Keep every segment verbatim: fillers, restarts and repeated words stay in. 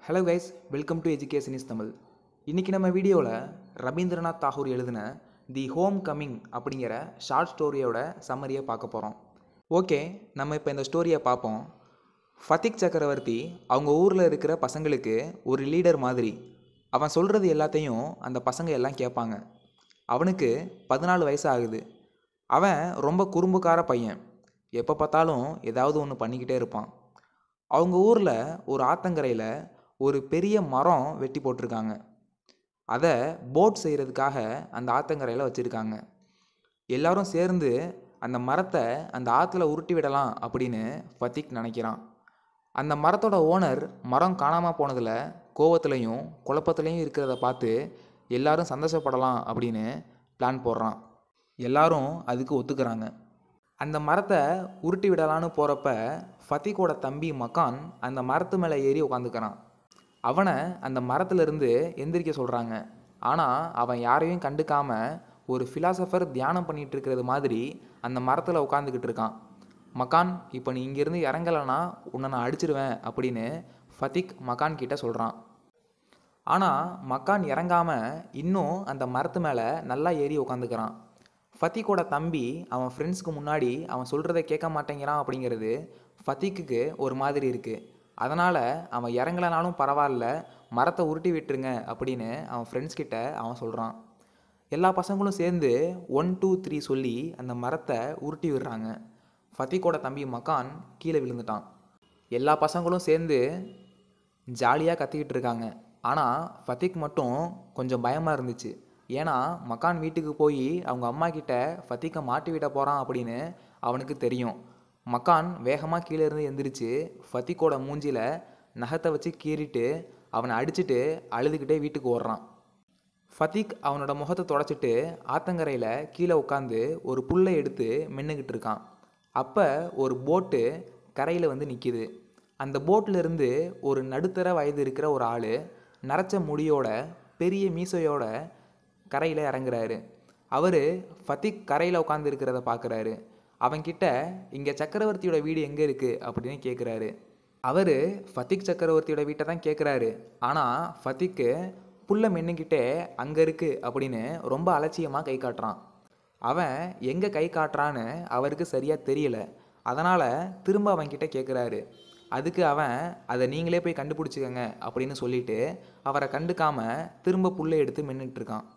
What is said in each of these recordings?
Hello guys, welcome to education is Tamil. இன்றைக்கி நம்ம வீடியோவில் ரவீந்திரநாத் தாகூர் எழுதின தி ஹோம் கம்மிங் அப்படிங்கிற ஷார்ட் ஸ்டோரியோட சம்மரியை பார்க்க போகிறோம். ஓகே, நம்ம இப்போ இந்த ஸ்டோரியை பார்ப்போம். ஃபத்திக் சக்கரவர்த்தி அவங்க ஊரில் இருக்கிற பசங்களுக்கு ஒரு லீடர் மாதிரி. அவன் சொல்கிறது எல்லாத்தையும் அந்த பசங்க எல்லாம் கேட்பாங்க. அவனுக்கு பதினாலு வயசு ஆகுது. அவன் ரொம்ப குறும்புக்கார பையன். எப்போ பார்த்தாலும் ஏதாவது ஒன்று பண்ணிக்கிட்டே இருப்பான். அவங்க ஊரில் ஒரு ஆத்தங்கரையில் ஒரு பெரிய மரம் வெட்டி போட்டிருக்காங்க. அதை போட் செய்கிறதுக்காக அந்த ஆத்தங்கரையில் வச்சுருக்காங்க. எல்லாரும் சேர்ந்து அந்த மரத்தை அந்த ஆற்றுல உருட்டி விடலாம் அப்படின்னு ஃபத்திக் நினைக்கிறான். அந்த மரத்தோட ஓனர் மரம் காணாமல் போனதில் கோவத்துலையும் குழப்பத்துலையும் இருக்கிறத பார்த்து எல்லாரும் சந்தோஷப்படலாம் அப்படின்னு பிளான் போடுறான். எல்லாரும் அதுக்கு ஒத்துக்கிறாங்க. அந்த மரத்தை உருட்டி விடலான்னு போகிறப்ப ஃபத்திக்கோட தம்பி மக்கான் அந்த மரத்து மேலே ஏறி உட்காந்துக்கிறான். அவனை அந்த மரத்துலேருந்து எந்திரிக்க சொல்கிறாங்க. ஆனால் அவன் யாரையும் கண்டுக்காமல் ஒரு ஃபிலாசபர் தியானம் பண்ணிகிட்டு இருக்கிறது மாதிரி அந்த மரத்தில் உட்காந்துக்கிட்டு இருக்கான். மக்கான், இப்போ நீ இங்கேருந்து இறங்கலைன்னா உன்னை நான் அடிச்சிடுவேன் அப்படின்னு ஃபத்திக் மக்கான் கிட்ட சொல்கிறான். ஆனால் மக்கான் இறங்காமல் இன்னும் அந்த மரத்து மேலே நல்லா ஏறி உட்காந்துக்கிறான். ஃபத்திக்கோட தம்பி அவன் ஃப்ரெண்ட்ஸுக்கு முன்னாடி அவன் சொல்கிறத கேட்க மாட்டேங்கிறான் அப்படிங்கிறது ஃபத்திக்கு ஒரு மாதிரி இருக்குது. அதனால் அவன் இறங்கலனாலும் பரவாயில்ல, மரத்தை உருட்டி விட்டுருங்க அப்படின்னு அவன் ஃப்ரெண்ட்ஸ் கிட்ட அவன் சொல்கிறான். எல்லா பசங்களும் சேர்ந்து ஒன் டூ த்ரீ சொல்லி அந்த மரத்தை உருட்டி விடுறாங்க. ஃபத்திக்கோட தம்பி மக்கான் கீழே விழுந்துட்டான். எல்லா பசங்களும் சேர்ந்து ஜாலியாக கத்திக்கிட்டு இருக்காங்க. ஆனால் ஃபத்திக் மட்டும் கொஞ்சம் பயமாக இருந்துச்சு. ஏன்னா மக்கான் வீட்டுக்கு போய் அவங்க அம்மா கிட்ட ஃபத்திக்கை மாட்டி விட போகிறான் அப்படின்னு அவனுக்கு தெரியும். மக்கான் வேகமாக கீழே இருந்து எந்திரிச்சு ஃபத்திக்கோட மூஞ்சியில் நகத்தை வச்சு கீறிட்டு அவனை அடிச்சுட்டு அழுதுகிட்டே வீட்டுக்கு ஓடுறான். ஃபத்திக் அவனோட முகத்தை தொடச்சிட்டு ஆத்தங்கரையில் கீழே உட்காந்து ஒரு புல்லை எடுத்து மென்னுக்கிட்டு இருக்கான். அப்போ ஒரு போட்டு கரையில் வந்து நிற்கிது. அந்த போட்டிலிருந்து ஒரு நடுத்தர வயது இருக்கிற ஒரு ஆள் நரைச்ச முடியோட பெரிய மீசையோட கரையில் இறங்குறாரு. அவர் ஃபத்திக் கரையில் உட்காந்து இருக்கிறத பார்க்குறாரு. அவன்கிட்ட இங்கே சக்கரவர்த்தியோட வீடு எங்கே இருக்குது அப்படின்னு கேட்குறாரு. அவர் ஃபத்திக் சக்கரவர்த்தியோட வீட்டை தான் கேட்குறாரு. ஆனால் ஃபத்திக்கு புல்லை மென்னுக்கிட்டே அங்கே இருக்குது அப்படின்னு ரொம்ப அலட்சியமாக கை காட்டுறான். அவன் எங்கே கை காட்டுறான்னு அவருக்கு சரியாக தெரியல. அதனால் திரும்ப அவன்கிட்ட கேட்குறாரு. அதுக்கு அவன் அதை நீங்களே போய் கண்டுபிடிச்சிக்கங்க அப்படின்னு சொல்லிட்டு அவரை கண்டுக்காமல் திரும்ப புல்லை எடுத்து மென்னுட்டுருக்கான்.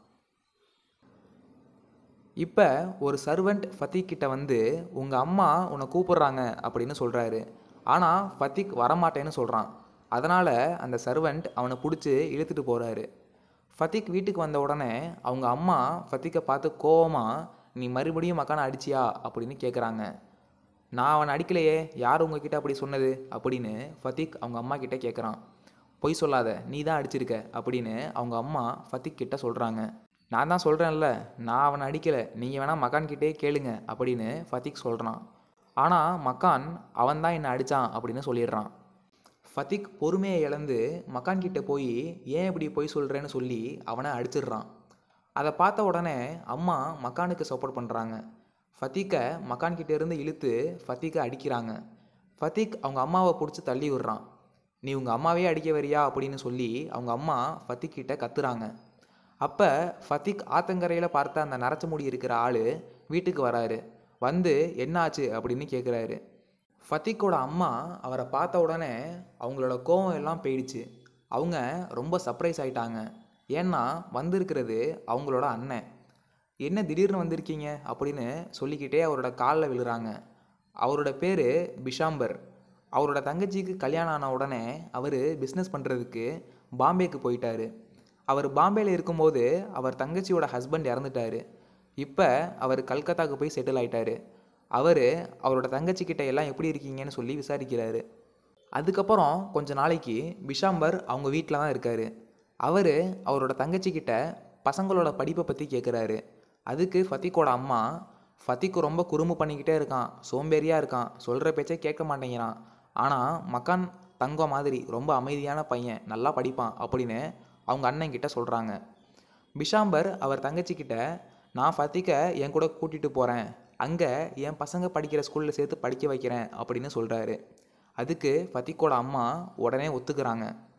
இப்போ ஒரு சர்வெண்ட் ஃபத்திக் கிட்ட வந்து உங்கள் அம்மா உன்னை கூப்பிட்றாங்க அப்படின்னு சொல்கிறாரு. ஆனால் ஃபத்திக் வரமாட்டேன்னு சொல்கிறான். அதனால் அந்த சர்வெண்ட் அவனை பிடிச்சி இழுத்துட்டு போகிறாரு. ஃபத்திக் வீட்டுக்கு வந்த உடனே அவங்க அம்மா ஃபத்திக்கை பார்த்து கோவமாக, நீ மறுபடியும் மக்கானை அடிச்சியா அப்படின்னு கேட்குறாங்க. நான் அவனை அடிக்கலையே, யார் உங்ககிட்ட அப்படி சொன்னது அப்படின்னு ஃபத்திக் அவங்க அம்மா கிட்டே கேட்குறான். பொய் சொல்லாத, நீ தான் அடிச்சிருக்க அப்படின்னு அவங்க அம்மா ஃபத்திக் கிட்ட சொல்கிறாங்க. நான் தான் சொல்கிறேன்ல, நான் அவனை அடிக்கலை, நீங்கள் வேணால் மக்கான் கிட்டே கேளுங்க அப்படின்னு ஃபத்திக் சொல்கிறான். ஆனால் மக்கான் அவன் தான் என்னை அடித்தான் அப்படின்னு சொல்லிடுறான். ஃபத்திக் பொறுமையை இழந்து மக்கான் கிட்டே போய் ஏன் இப்படி பொய் சொல்கிறேன்னு சொல்லி அவனை அடிச்சிடுறான். அதை பார்த்த உடனே அம்மா மக்கானுக்கு சப்போர்ட் பண்ணுறாங்க. ஃபத்திக்கை மக்கான் கிட்டேருந்து இழுத்து ஃபத்திக்கை அடிக்கிறாங்க. ஃபத்திக் அவங்க அம்மாவை பிடிச்சி தள்ளி விடுறான். நீ உங்கள் அம்மாவே அடிக்க வரியா அப்படின்னு சொல்லி அவங்க அம்மா ஃபத்திக் கிட்ட கத்துறாங்க. அப்போ ஃபத்திக் ஆத்தங்கரையில் பார்த்த அந்த நரைச்ச முடி இருக்கிற ஆள் வீட்டுக்கு வராரு. வந்து என்னாச்சு அப்படின்னு கேட்குறாரு. ஃபத்திக்கோட அம்மா அவரை பார்த்த உடனே அவங்களோட கோவம் எல்லாம் போயிடுச்சு. அவங்க ரொம்ப சர்ப்ரைஸ் ஆகிட்டாங்க. ஏன்னா வந்திருக்கிறது அவங்களோட அண்ணன். என்ன திடீர்னு வந்திருக்கீங்க அப்படின்னு சொல்லிக்கிட்டே அவரோட காலில் விழுறாங்க. அவரோட பேர் பிஷாம்பர். அவரோட தங்கச்சிக்கு கல்யாணம் ஆன உடனே அவர் பிஸ்னஸ் பண்ணுறதுக்கு பாம்பேக்கு போயிட்டார். அவர் பாம்பேயில் இருக்கும்போது அவர் தங்கச்சியோட ஹஸ்பண்ட் இறந்துட்டார். இப்போ அவர் கல்கத்தாவுக்கு போய் செட்டில் ஆகிட்டார். அவர் அவரோட தங்கச்சிக்கிட்ட எல்லாம் எப்படி இருக்கீங்கன்னு சொல்லி விசாரிக்கிறாரு. அதுக்கப்புறம் கொஞ்ச நாளைக்கு பிஷாம்பர் அவங்க வீட்டில் தான் இருக்கார். அவர் அவரோட தங்கச்சிக்கிட்ட பசங்களோட படிப்பை பற்றி கேட்குறாரு. அதுக்கு ஃபத்திக்கோட அம்மா, ஃபத்திக்கு ரொம்ப குறும்பு பண்ணிக்கிட்டே இருக்கான், சோம்பேறியாக இருக்கான், சொல்கிற பேச்சே கேட்க மாட்டேங்கிறான், ஆனால் மக்கான் தங்கம் மாதிரி ரொம்ப அமைதியான பையன், நல்லா படிப்பான் அப்படின்னு அவங்க அண்ணன் கிட்ட சொல்கிறாங்க. பிஷாம்பர் அவர் தங்கச்சிக்கிட்ட, நான் ஃபத்திக்கை என் கூட கூட்டிகிட்டு போகிறேன், அங்கே என் பசங்க படிக்கிற ஸ்கூலில் சேர்த்து படிக்க வைக்கிறேன் அப்படின்னு சொல்கிறாரு. அதுக்கு ஃபத்திக்கோட அம்மா உடனே ஒத்துக்கிறாங்க.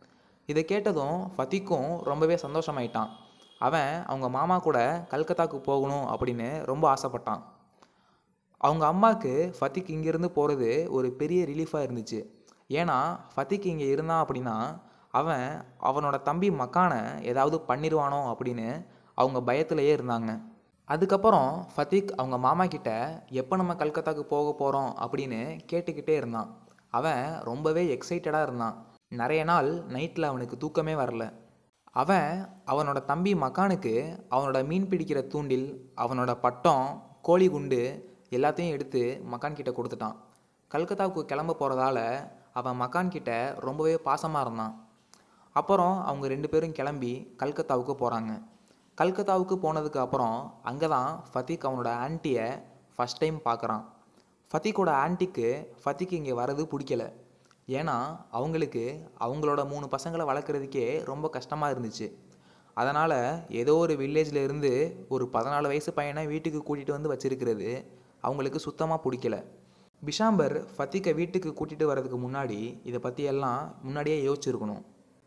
இதை கேட்டதும் ஃபத்திக்கும் ரொம்பவே சந்தோஷமாயிட்டான். அவன் அவங்க மாமா கூட கல்கத்தாவுக்கு போகணும் அப்படின்னு ரொம்ப ஆசைப்பட்டான். அவங்க அம்மாவுக்கு ஃபத்திக் இங்கேருந்து போகிறது ஒரு பெரிய ரிலீஃபாக இருந்துச்சு. ஏன்னா ஃபத்திக் இங்கே இருந்தான் அப்படின்னா அவன் அவனோட தம்பி மக்கானை ஏதாவது பண்ணிடுவானோ அப்படின்னு அவங்க பயத்திலேயே இருந்தாங்க. அதுக்கப்புறம் ஃபத்திக் அவங்க மாமா கிட்ட எப்போ நம்ம கல்கத்தாவுக்கு போக போகிறோம் அப்படின்னு கேட்டுக்கிட்டே இருந்தான். அவன் ரொம்பவே எக்ஸைட்டடாக இருந்தான். நிறைய நாள் நைட்டில் அவனுக்கு தூக்கமே வரல. அவன் அவனோட தம்பி மக்கானுக்கு அவனோட மீன் பிடிக்கிற தூண்டில், அவனோட பட்டம், கோழி குண்டு எல்லாத்தையும் எடுத்து மக்கான் கிட்ட கொடுத்துட்டான். கல்கத்தாவுக்கு கிளம்ப போகிறதால அவன் மக்கான் கிட்ட ரொம்பவே பாசமாக இருந்தான். அப்புறம் அவங்க ரெண்டு பேரும் கிளம்பி கல்கத்தாவுக்கு போகிறாங்க. கல்கத்தாவுக்கு போனதுக்கு அப்புறம் அங்கே தான் ஃபத்திக் அவனோட ஆன்ட்டியை ஃபஸ்ட் டைம் பார்க்குறான். ஃபத்திக்கோட ஆன்ட்டிக்கு ஃபத்திக் இங்கே வரது பிடிக்கல. ஏன்னா அவங்களுக்கு அவங்களோட மூணு பசங்களை வளர்க்குறதுக்கே ரொம்ப கஷ்டமாக இருந்துச்சு. அதனால் ஏதோ ஒரு வில்லேஜில் இருந்து ஒரு பதினாலு வயசு பையனை வீட்டுக்கு கூட்டிகிட்டு வந்து வச்சுருக்கிறது அவங்களுக்கு சுத்தமாக பிடிக்கல. பிஷாம்பர் ஃபத்திக்கை வீட்டுக்கு கூட்டிகிட்டு வர்றதுக்கு முன்னாடி இதை பற்றி எல்லாம் முன்னாடியே யோசிச்சுருக்கணும்.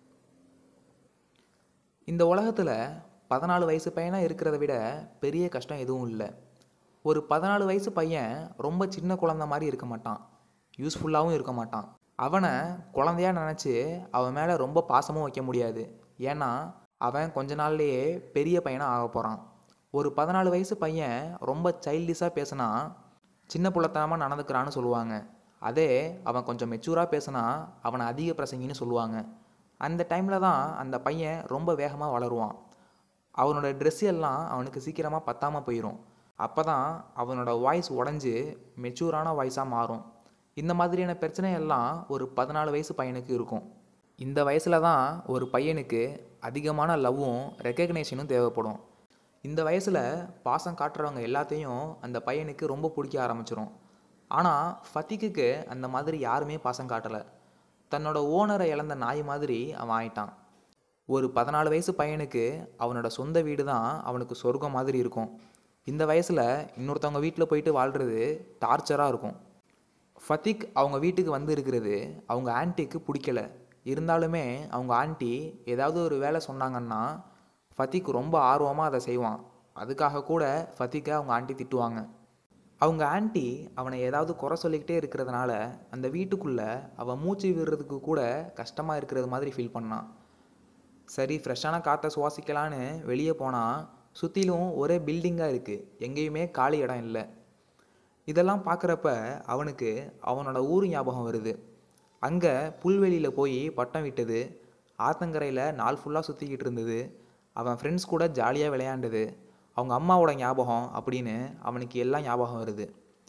இந்த உலகத்தில் பதினாலு வயசு பையனாக இருக்கிறத விட பெரிய கஷ்டம் எதுவும் இல்லை. ஒரு பதினாலு வயசு பையன் ரொம்ப சின்ன குழந்தை மாதிரி இருக்க மாட்டான், யூஸ்ஃபுல்லாகவும் இருக்க மாட்டான். அவனை குழந்தையாக நினச்சி அவன் மேலே ரொம்ப பாசமும் வைக்க முடியாது. ஏன்னா அவன் கொஞ்ச நாள்லேயே பெரிய பையனாக ஆக போகிறான். ஒரு பதினாலு வயசு பையன் ரொம்ப சைல்டிஷாக பேசினா சின்ன புள்ளத்தனமாக நடந்துக்கிறான்னு சொல்லுவாங்க. அதே அவன் கொஞ்சம் மெச்சூராக பேசினா அவனை அதிக பிரசங்கின்னு சொல்லுவாங்க. அந்த டைமில் தான் அந்த பையன் ரொம்ப வேகமாக வளருவான். அவனோட ட்ரெஸ் எல்லாம் அவனுக்கு சீக்கிரமாக பத்தாமல் போயிடும். அப்போ தான் அவனோட வாய்ஸ் உடஞ்சி மெச்சூரான வாய்ஸாக மாறும். இந்த மாதிரியான பிரச்சனை எல்லாம் ஒரு பதினாலு வயசு பையனுக்கு இருக்கும். இந்த வயசில் தான் ஒரு பையனுக்கு அதிகமான லவ்வும் ரெக்கக்னேஷனும் தேவைப்படும். இந்த வயசில் பாசம் காட்டுறவங்க எல்லாத்தையும் அந்த பையனுக்கு ரொம்ப பிடிக்க ஆரம்பிச்சிடும். ஆனால் ஃபத்திக்கு அந்த மாதிரி யாருமே பாசம் காட்டலை. தன்னோட ஓனரை இழந்த நாய் மாதிரி அவன் ஆயிட்டான். ஒரு பதினாலு வயசு பையனுக்கு அவனோட சொந்த வீடு தான் அவனுக்கு சொர்க்கம் மாதிரி இருக்கும். இந்த வயசில் இன்னொருத்தவங்க வீட்டில் போயிட்டு வாழ்கிறது டார்ச்சராக இருக்கும். ஃபத்திக் அவங்க வீட்டுக்கு வந்து இருக்கிறது அவங்க ஆன்ட்டிக்கு பிடிக்கல. இருந்தாலுமே அவங்க ஆன்ட்டி ஏதாவது ஒரு வேலை சொன்னாங்கன்னா ஃபத்திக் ரொம்ப ஆர்வமாக அதை செய்வான். அதுக்காக கூட ஃபத்திக்கை அவங்க ஆன்ட்டி திட்டுவாங்க. அவங்க ஆன்ட்டி அவனை ஏதாவது குறை சொல்லிக்கிட்டே இருக்கிறதுனால அந்த வீட்டுக்குள்ளே அவன் மூச்சு விடுறதுக்கு கூட கஷ்டமாக இருக்கிறது மாதிரி ஃபீல் பண்ணான். சரி, ஃப்ரெஷ்ஷான காற்றை சுவாசிக்கலான்னு வெளியே போனால் சுற்றிலும் ஒரே பில்டிங்காக இருக்குது, எங்கேயுமே காலி இடம் இல்லை. இதெல்லாம் பார்க்குறப்ப அவனுக்கு அவனோட ஊர் ஞாபகம் வருது. அங்கே புல்வெளியில் போய் பட்டம் விட்டது, ஆத்தங்கரையில் நாள் ஃபுல்லாக சுற்றிக்கிட்டு இருந்தது, அவன் ஃப்ரெண்ட்ஸ் கூட ஜாலியாக விளையாண்டது, அவங்க அம்மாவோட ஞாபகம் அப்படின்னு அவனுக்கு எல்லாம் ஞாபகம் வருது.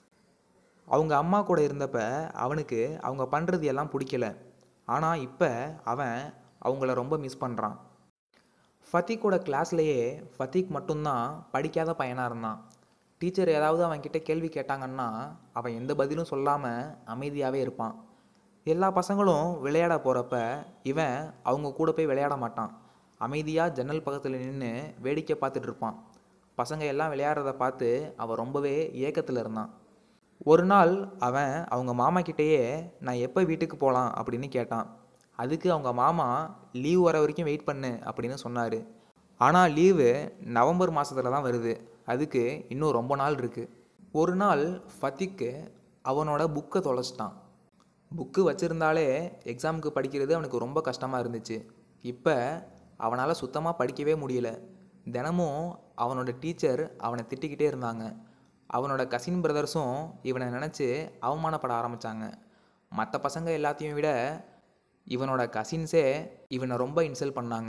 அவங்க அம்மா கூட இருந்தப்ப அவனுக்கு அவங்க பண்ணுறது எல்லாம் பிடிக்கல. ஆனால் இப்போ அவன் அவங்கள ரொம்ப மிஸ் பண்ணுறான். ஃபத்திக்கோட கிளாஸ்லேயே ஃபத்திக் மட்டும்தான் படிக்காத பையனாக இருந்தான். டீச்சர் ஏதாவது அவன்கிட்ட கேள்வி கேட்டாங்கன்னா அவன் எந்த பதிலும் சொல்லாமல் அமைதியாகவே இருப்பான். எல்லா பசங்களும் விளையாட போகிறப்ப இவன் அவங்க கூட போய் விளையாட மாட்டான். அமைதியாக ஜன்னல் பக்கத்தில் நின்று வேடிக்கை பார்த்துட்டு இருப்பான். பசங்க எல்லாம் விளையாடுறத பார்த்து அவன் ரொம்பவே ஏக்கத்தில் இருந்தான். ஒரு நாள் அவன் அவங்க மாமா கிட்டேயே நான் எப்போ வீட்டுக்கு போகலாம் அப்படின்னு கேட்டான். அதுக்கு அவங்க மாமா லீவ் வர வரைக்கும் வெயிட் பண்ணு அப்படின்னு சொன்னார். ஆனால் லீவு நவம்பர் மாதத்தில் தான் வருது, அதுக்கு இன்னும் ரொம்ப நாள் இருக்குது. ஒரு நாள் ஃபத்திக்கு அவனோட புக்கை தொலைச்சிட்டான். புக்கு வச்சுருந்தாலே எக்ஸாமுக்கு படிக்கிறது அவனுக்கு ரொம்ப கஷ்டமாக இருந்துச்சு. இப்போ அவனால் சுத்தமாக படிக்கவே முடியல. தினமும் அவனோட டீச்சர் அவனை திட்டிக்கிட்டே இருந்தாங்க. அவனோட கசின் பிரதர்ஸும் இவனை நினச்சி அவமானப்பட ஆரம்பித்தாங்க. மற்ற பசங்க எல்லாத்தையும் விட இவனோட கசின்ஸே இவனை ரொம்ப இன்சல்ட் பண்ணாங்க.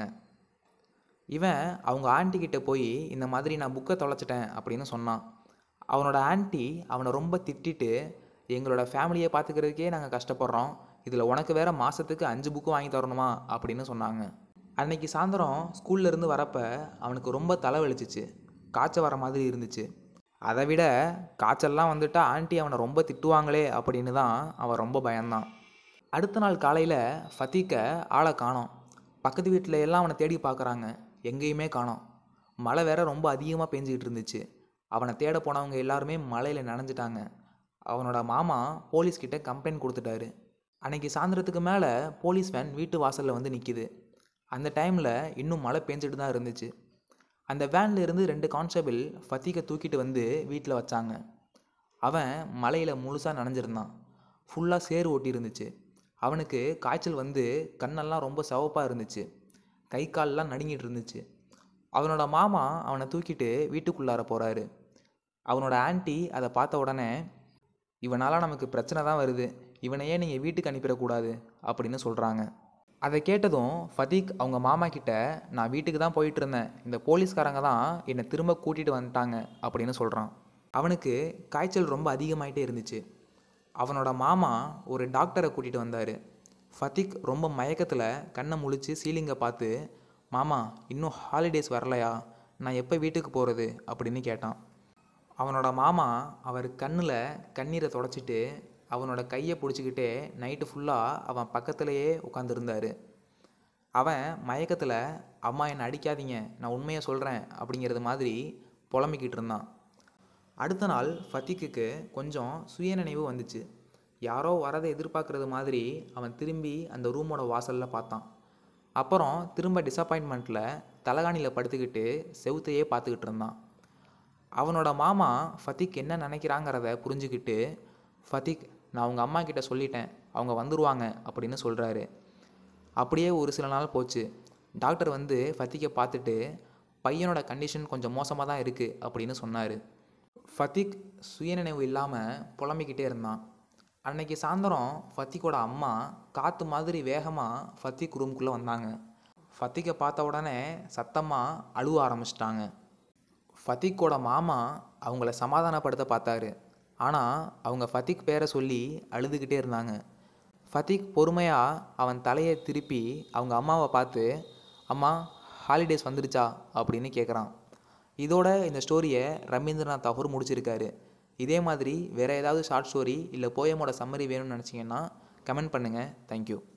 இவன் அவங்க ஆன்ட்டி கிட்டே போய் இந்த மாதிரி நான் புக்கை தொலைச்சிட்டேன் அப்படின்னு சொன்னான். அவனோட ஆன்ட்டி அவனை ரொம்ப திட்டிட்டு எங்களோட ஃபேமிலியை பார்த்துக்கிறதுக்கே நாங்கள் கஷ்டப்படுறோம், இதில் உனக்கு வேறு மாதத்துக்கு அஞ்சு புக்கு வாங்கி தரணுமா அப்படின்னு சொன்னாங்க. அன்னைக்கு சாயந்தரம் ஸ்கூல்லேருந்து வரப்போ அவனுக்கு ரொம்ப தலை வலிச்சிச்சு, காய்ச்சல் வர மாதிரி இருந்துச்சு. அதை விட காய்ச்சல்லாம் வந்துட்டா ஆன்ட்டி அவனை ரொம்ப திட்டுவாங்களே அப்படின்னு தான் அவன் ரொம்ப பயந்தான். அடுத்த நாள் காலையில் ஃபத்திக்கை ஆளை காணோம். பக்கத்து வீட்டில் எல்லாம் அவனை தேடி பார்க்குறாங்க, எங்கேயுமே காணோம். மழை வேற ரொம்ப அதிகமாக பெஞ்சிக்கிட்டு இருந்துச்சு. அவனை தேட போனவங்க எல்லாருமே மழையில் நனைஞ்சிட்டாங்க. அவனோட மாமா போலீஸ்கிட்ட கம்ப்ளைண்ட் கொடுத்துட்டாரு. அன்னைக்கு சாயந்தரத்துக்கு மேலே போலீஸ் வேன் வீட்டு வாசலில் வந்து நிற்கிது. அந்த டைமில் இன்னும் மழை பெஞ்சிட்டு தான் இருந்துச்சு. அந்த வேனில் இருந்து ரெண்டு கான்ஸ்டபிள் ஃபத்தீக்கை தூக்கிட்டு வந்து வீட்டில் வச்சாங்க. அவன் மழையில் முழுசாக நனைஞ்சிருந்தான். ஃபுல்லாக சேறு ஓட்டி இருந்துச்சு. அவனுக்கு காய்ச்சல் வந்து கண்ணெல்லாம் ரொம்ப சிவப்பாக இருந்துச்சு. கை கால்லாம் நடுங்கிட்டு இருந்துச்சு. அவனோட மாமா அவனை தூக்கிட்டு வீட்டுக்குள்ளார போகிறாரு. அவனோட ஆன்ட்டி அதை பார்த்த உடனே, இவனால் நமக்கு பிரச்சனை தான் வருது, இவனையே நீங்கள் வீட்டுக்கு அனுப்பிடக்கூடாது அப்படின்னு சொல்கிறாங்க. அதை கேட்டதும் ஃபதீக் அவங்க மாமா கிட்ட, நான் வீட்டுக்கு தான் போயிட்டு இருந்தேன், இந்த போலீஸ்காரங்க தான் என்னை திரும்ப கூட்டிகிட்டு வந்துட்டாங்க அப்படின்னு சொல்கிறான். அவனுக்கு காய்ச்சல் ரொம்ப அதிகமாயிட்டே இருந்துச்சு. அவனோட மாமா ஒரு டாக்டரை கூட்டிகிட்டு வந்தார். ஃபதீக் ரொம்ப மயக்கத்தில் கண்ணை முழிச்சு சீலிங்கை பார்த்து, மாமா இன்னும் ஹாலிடேஸ் வரலையா, நான் எப்போ வீட்டுக்கு போகிறது அப்படின்னு கேட்டான். அவனோட மாமா அவர் கண்ணில் கண்ணீரை தொடச்சிட்டு அவனோட கையை பிடிச்சிக்கிட்டே நைட்டு ஃபுல்லாக அவன் பக்கத்துலேயே உட்காந்துருந்தார். அவன் மயக்கத்தில், அம்மா என்னை அடிக்காதீங்க, நான் உண்மையை சொல்கிறேன் அப்படிங்கிறது மாதிரி புலம்பிக்கிட்டு இருந்தான். அடுத்த நாள் ஃபதீக்குக்கு கொஞ்சம் சுயநினைவு வந்துச்சு. யாரோ வரதை எதிர்பார்க்குறது மாதிரி அவன் திரும்பி அந்த ரூமோட வாசலில் பார்த்தான். அப்புறம் திரும்ப டிசப்பாயின்மெண்ட்டில் தலகாணியில் படுத்துக்கிட்டு செவுத்தையே பார்த்துக்கிட்டு இருந்தான். அவனோட மாமா ஃபதீக் என்ன நினைக்கிறாங்கிறத புரிஞ்சுக்கிட்டு, ஃபதீக் நான் அவங்க அம்மா கிட்ட சொல்லிட்டேன், அவங்க வந்துடுவாங்க அப்படின்னு சொல்கிறாரு. அப்படியே ஒரு சில நாள் போச்சு. டாக்டர் வந்து ஃபதீக்கை பார்த்துட்டு, பையனோட கண்டிஷன் கொஞ்சம் மோசமாக தான் இருக்குது அப்படின்னு சொன்னார். ஃபதீக் சுயநினைவு இல்லாமல் புலம்பிக்கிட்டே இருந்தான். அன்னைக்கு சாயந்தரம் ஃபதீக்கோட அம்மா காற்று மாதிரி வேகமாக ஃபதீக் ரூம்குள்ளே வந்தாங்க. ஃபதீக்கை பார்த்த உடனே சத்தமாக அழுவ ஆரம்பிச்சிட்டாங்க. ஃபதீக்கோட மாமா அவங்கள சமாதானப்படுத்த பார்த்தாரு. ஆனால் அவங்க ஃபதீக் பேரை சொல்லி அழுதுகிட்டே இருந்தாங்க. ஃபதீக் பொறுமையாக அவன் தலையை திருப்பி அவங்க அம்மாவை பார்த்து, அம்மா ஹாலிடேஸ் வந்துடுச்சா அப்படின்னு கேட்குறான். இதோட இந்த ஸ்டோரியை ரவீந்திரநாத் தாகூர் முடிச்சிருக்காரு. இதே மாதிரி வேறு ஏதாவது ஷார்ட் ஸ்டோரி இல்லை போயமோட சம்மரி வேணும்னு நினச்சிங்கன்னா கமெண்ட் பண்ணுங்கள். தேங்க்யூ.